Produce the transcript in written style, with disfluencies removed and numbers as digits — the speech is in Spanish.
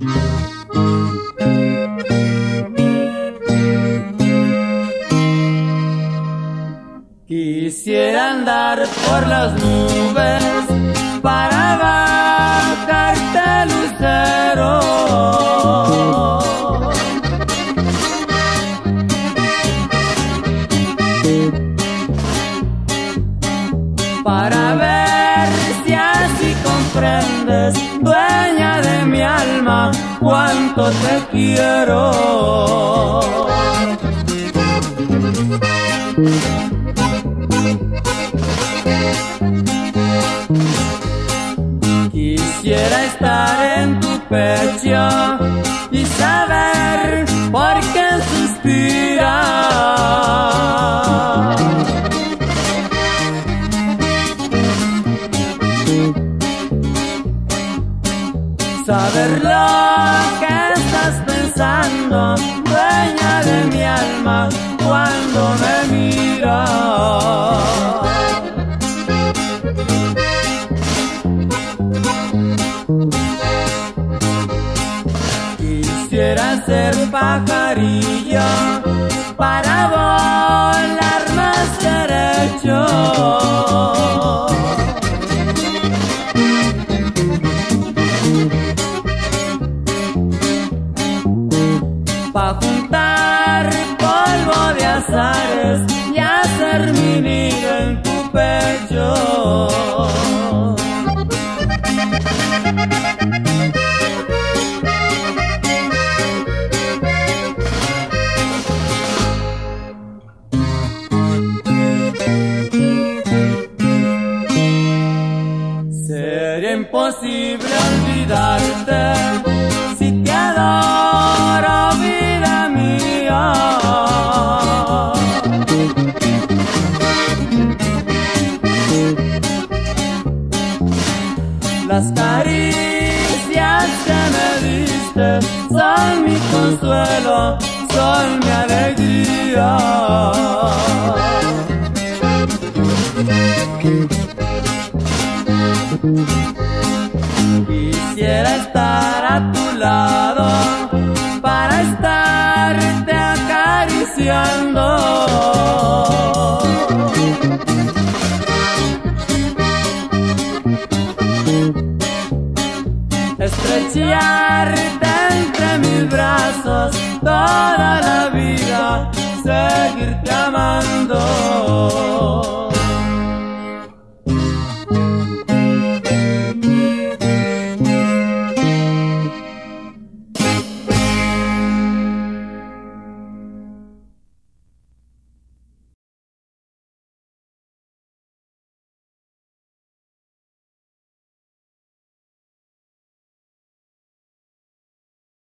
Quisiera andar por las nubes para bajarte lucero, para ver si así comprendes, dueña de mi alma, cuánto te quiero. Quisiera estar en tu pecho y saber por qué suspiras, saber lo que estás pensando, dueña de mi alma, cuando me miras. Quisiera ser pajarillo para volar más derecho, pa' juntar polvo de azares y hacer mi nido en tu pecho. Sería imposible olvidarte si te adoro, vida mía. Las caricias que me diste son mi consuelo, son mi alegría. Quisiera estar a tu lado para estarte acariciando, estrecharte entre mis brazos toda la vida, seguirte amando.